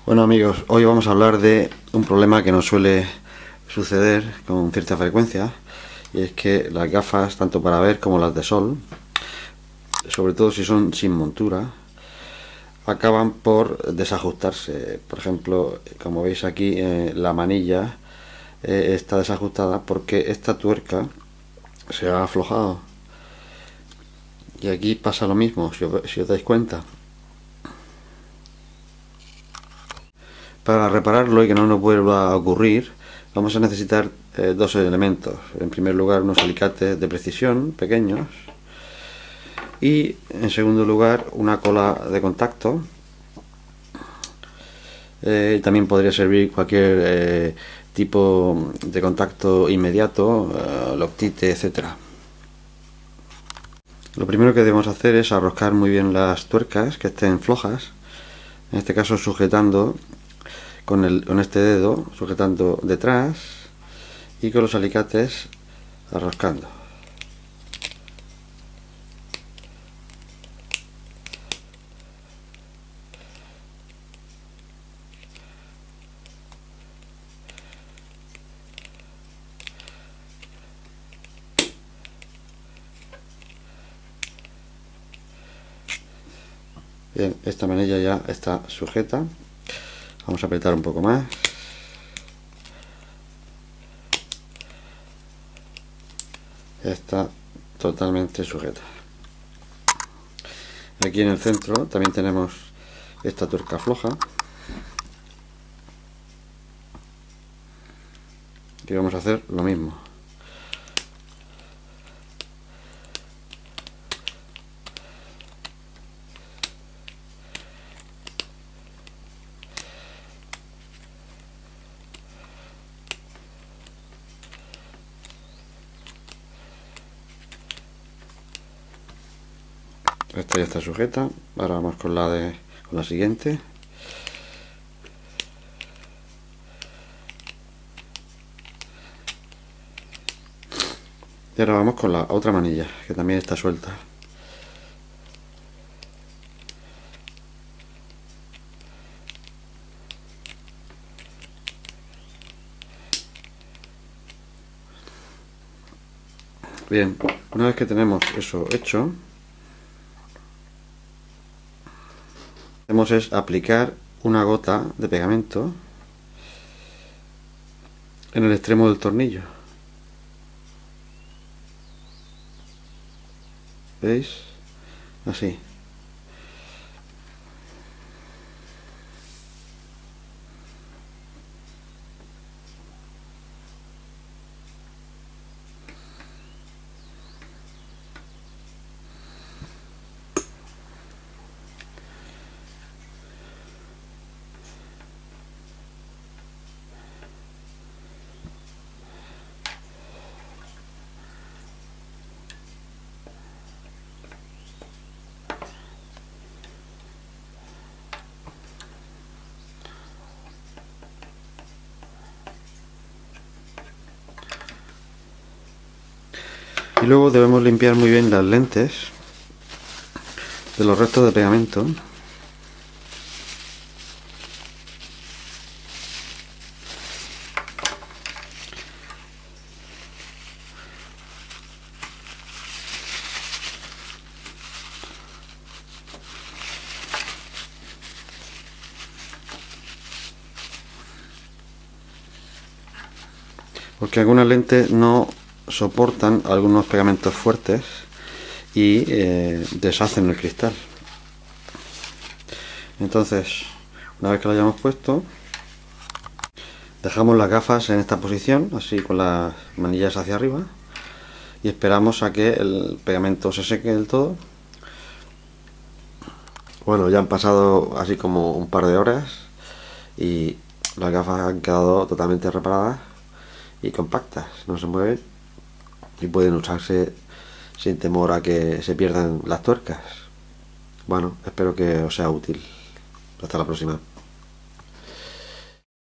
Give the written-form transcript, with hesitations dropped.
Bueno amigos, hoy vamos a hablar de un problema que nos suele suceder con cierta frecuencia, y es que las gafas, tanto para ver como las de sol, sobre todo si son sin montura, acaban por desajustarse. Por ejemplo, como veis aquí, la manilla está desajustada porque esta tuerca se ha aflojado, y aquí pasa lo mismo, si os dais cuenta. Para repararlo y que no nos vuelva a ocurrir, vamos a necesitar dos elementos. En primer lugar, unos alicates de precisión pequeños, y en segundo lugar, una cola de contacto. También podría servir cualquier tipo de contacto inmediato, Loctite, etcétera. Lo primero que debemos hacer es arroscar muy bien las tuercas que estén flojas, en este caso sujetando con este dedo, sujetando detrás, y con los alicates arroscando. Bien, esta manilla ya está sujeta. Vamos a apretar un poco más. Ya está totalmente sujeta. Aquí en el centro también tenemos esta tuerca floja, y vamos a hacer lo mismo. Esta ya está sujeta. Ahora vamos con la siguiente. Y ahora vamos con la otra manilla, que también está suelta. Bien, una vez que tenemos eso hecho, hacemos es aplicar una gota de pegamento en el extremo del tornillo. ¿Veis? Así. Y luego debemos limpiar muy bien las lentes de los restos de pegamento. Porque algunas lentes no soportan algunos pegamentos fuertes y deshacen el cristal. Entonces, una vez que lo hayamos puesto, dejamos las gafas en esta posición, así con las manillas hacia arriba, y esperamos a que el pegamento se seque del todo. Bueno, ya han pasado así como un par de horas y las gafas han quedado totalmente reparadas y compactas, no se mueven y pueden usarse sin temor a que se pierdan las tuercas. Bueno, espero que os sea útil. Hasta la próxima.